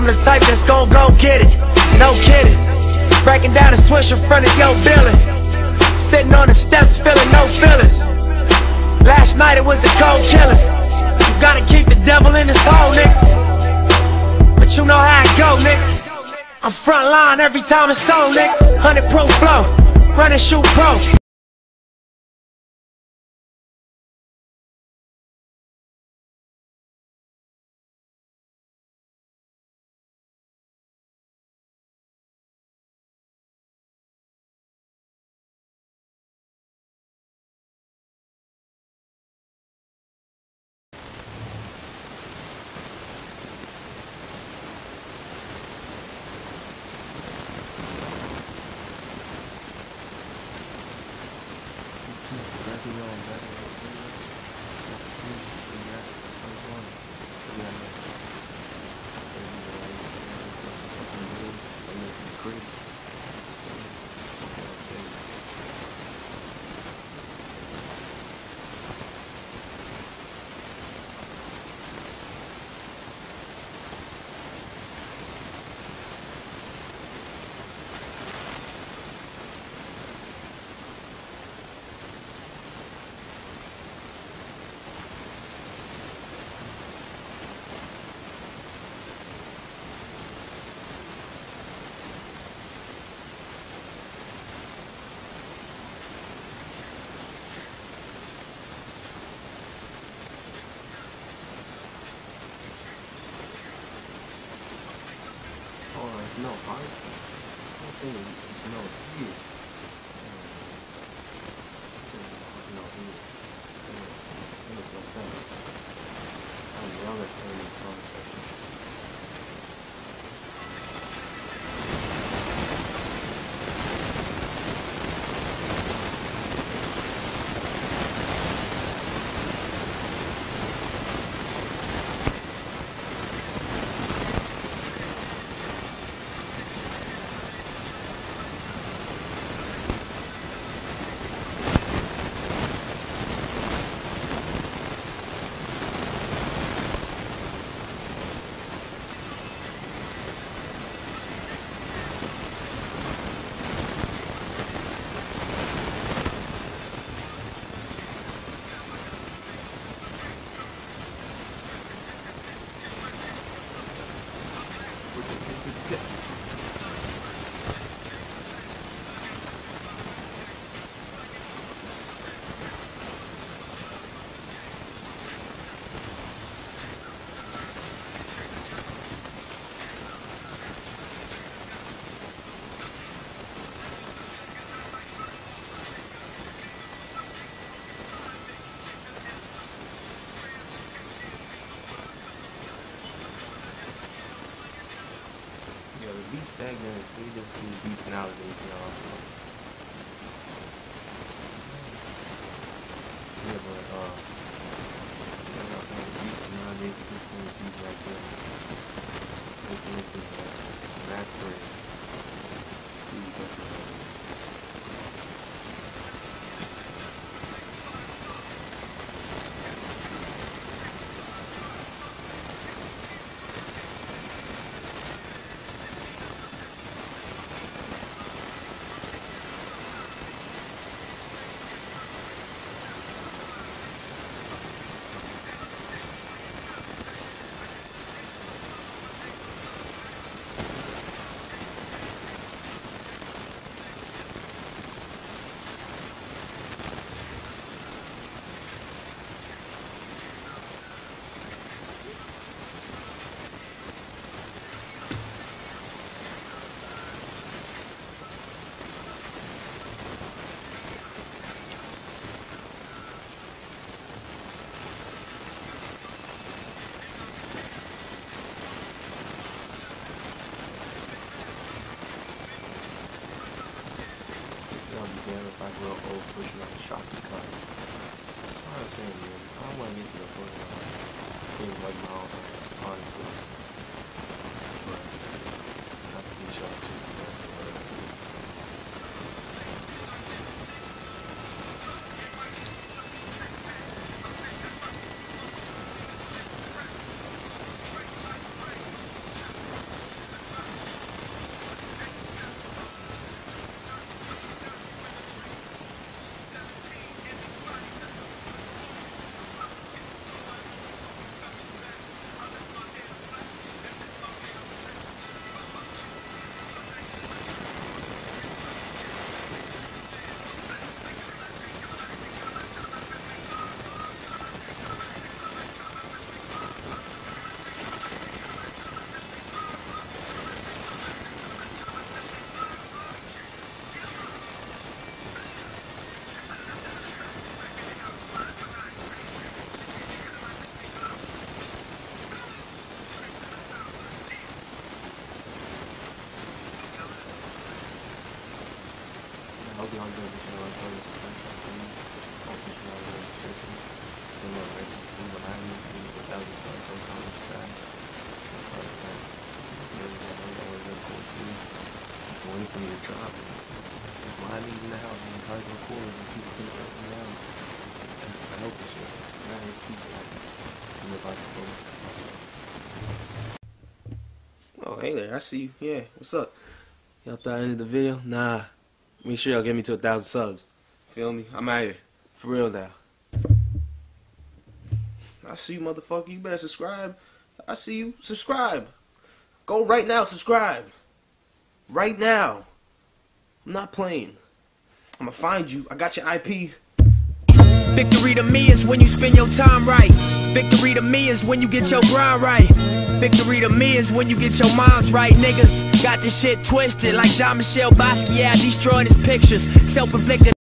the type that's gon' go get it, no kidding. Breaking down a switch in front of your building, sitting on the steps feeling no feelings. Last night it was a cold killing. You gotta keep the devil in his hole, nigga, but you know how it go, nigga. I'm front line every time it's on, nigga. 100 pro flow, run and shoot pro. It's no heart. I think it's no here. It's no here. It makes no sense. I'm younger than the conversation. The beats back then is way different from the beats nowadays, y'all. Yeah, but you know, some of the beats nowadays are different from the beats back then. This is mastering. It's really different. If I grow old pushing on the shopping cart. That's what I'm saying, man. I don't want to get to the point where I'm getting like my own honestly. But I have to get y'all too. be all good, but you know, enjoy this subscription for me. I'll put you all in the description. So look, right, we will not need to be 1,000 subs, don't comment, subscribe. I'm waiting for me to drop. There's a lot of niggas in the house, and it's hard to record and keep getting up and down. That's what I hope this shit. I hate people like that. I'm about to go. Oh, hey there, I see you. Yeah, what's up? Y'all thought I ended the video? Nah. Make sure y'all get me to 1,000 subs. Feel me? I'm out here. For real now. I see you, motherfucker. You better subscribe. I see you. Subscribe. Go right now, subscribe. Right now. I'm not playing. I'm gonna find you. I got your IP. Victory to me is when you spend your time right. Victory to me is when you get your grind right. Victory to me is when you get your moms right. Niggas got this shit twisted like Jean-Michel Basquiat destroying his pictures. Self-inflicted.